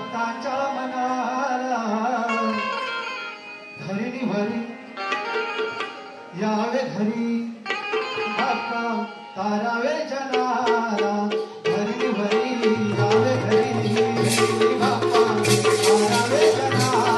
भक्तांच्या मनाला धरिणी भरी यावे घरी बाप्पा तारावे जनाला धरिणी भरी यावे घरी बाप्पा तारावे जनाला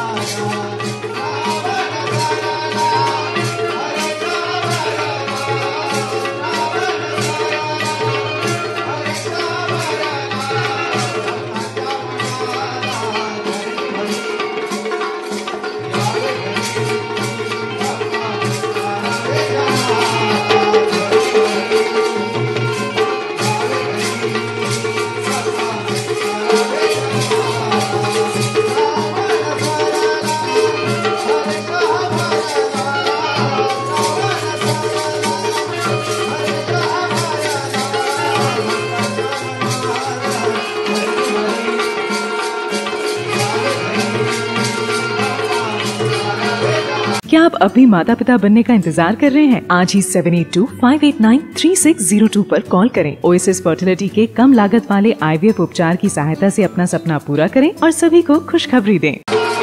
क्या आप अभी माता पिता बनने का इंतजार कर रहे हैं? आज ही 7825893602 पर कॉल करें। ओएसिस फर्टिलिटी के कम लागत वाले IVF उपचार की सहायता से अपना सपना पूरा करें और सभी को खुशखबरी दें।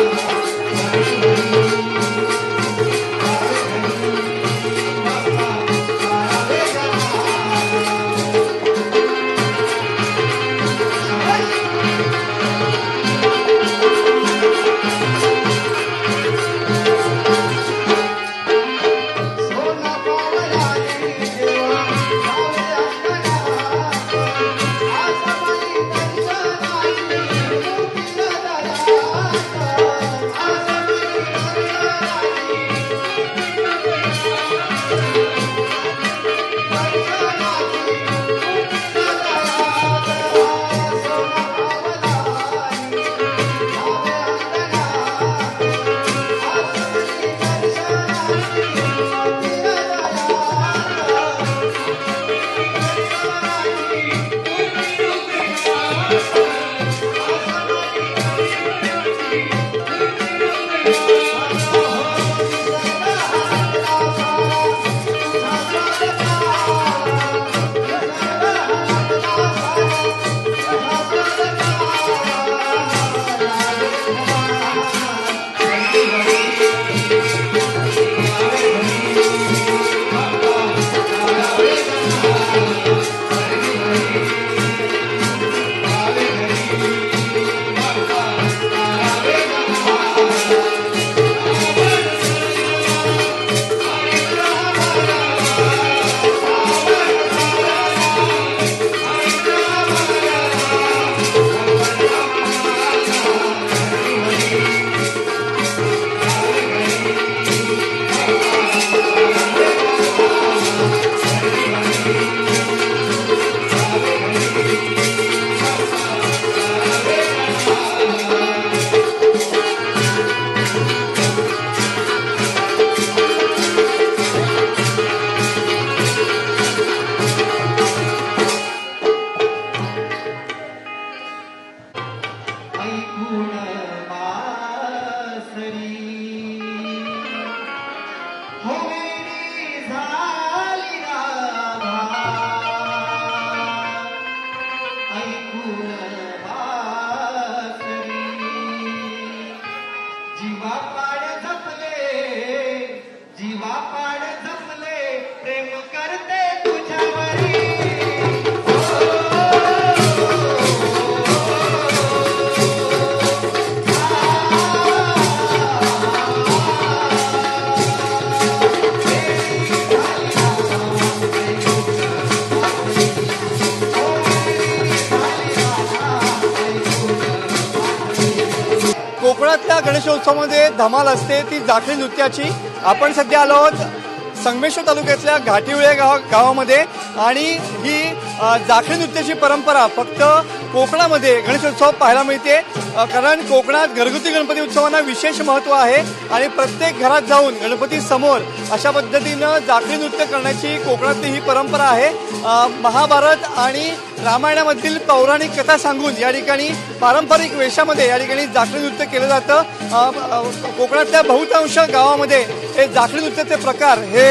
कोकणातल्या गणेशोत्सवामध्ये धमाल असते ती जाखरी नृत्याची। आपण सध्या आलो आहोत संगमेश्वर तालुक्यातल्या घाटिवळे गावामध्ये आणि ही जाखरी नृत्याची परंपरा फक्त कोकणामध्ये गणेशोत्सव पाहायला मिळते, कारण कोकणात घरगुती गणपती उत्सवांना विशेष महत्त्व आहे आणि प्रत्येक घरात जाऊन गणपती समोर अशा पद्धतीनं जाखरी नृत्य करण्याची कोकणातली ही परंपरा आहे। महाभारत आणि रामायणामधील पौराणिक कथा सांगून या ठिकाणी पारंपरिक वेशामध्ये या ठिकाणी जाखरी नृत्य केलं जातं। कोकणातल्या बहुतांश गावामध्ये हे जाखरी नृत्याचे प्रकार हे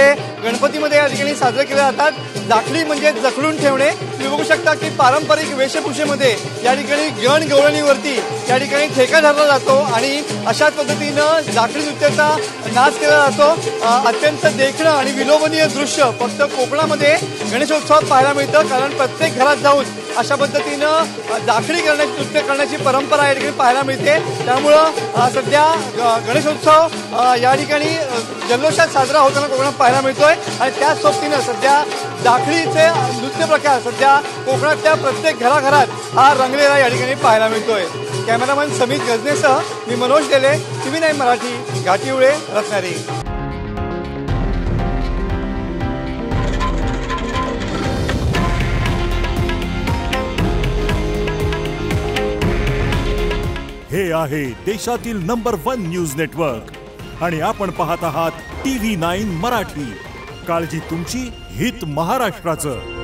गणपतीमध्ये या ठिकाणी साजरे केले जातात। जाखडी म्हणजे जखडून ठेवणे। तुम्ही बघू शकता की पारंपरिक वेशभूषेमध्ये या ठिकाणी गणगौळणीवरती या ठिकाणी ठेका धरला जातो आणि अशाच पद्धतीनं जाखडी नृत्याचा नाच केला जातो। अत्यंत देखणं आणि विलोभनीय दृश्य फक्त कोकणामध्ये गणेशोत्सवात पाहायला मिळतं, कारण प्रत्येक घरात जाऊन अशा पद्धतीनं जाखडी नृत्य करण्याची परंपरा या ठिकाणी पाहायला मिळते। त्यामुळं सध्या गणेशोत्सव या ठिकाणी जल्लोषात साजरा होताना कोकणात पाहायला मिळतोय आणि त्याच सोबतीनं सध्या जाखडीचे नृत्य प्रकार सध्या कोकणातल्या प्रत्येक घराघरात हा रंगलेला या ठिकाणी पाहायला मिळतोय। कॅमेरामॅन समित गजनेसह मी मनोज डेले, TV9 मराठी, घाटिवळे, रत्नागिरी। हे आहे देशातील नंबर 1 न्यूज नेटवर्क आणि आपण पाहत आहात TV9 मराठी। काळजी तुमची, हित महाराष्ट्राचं।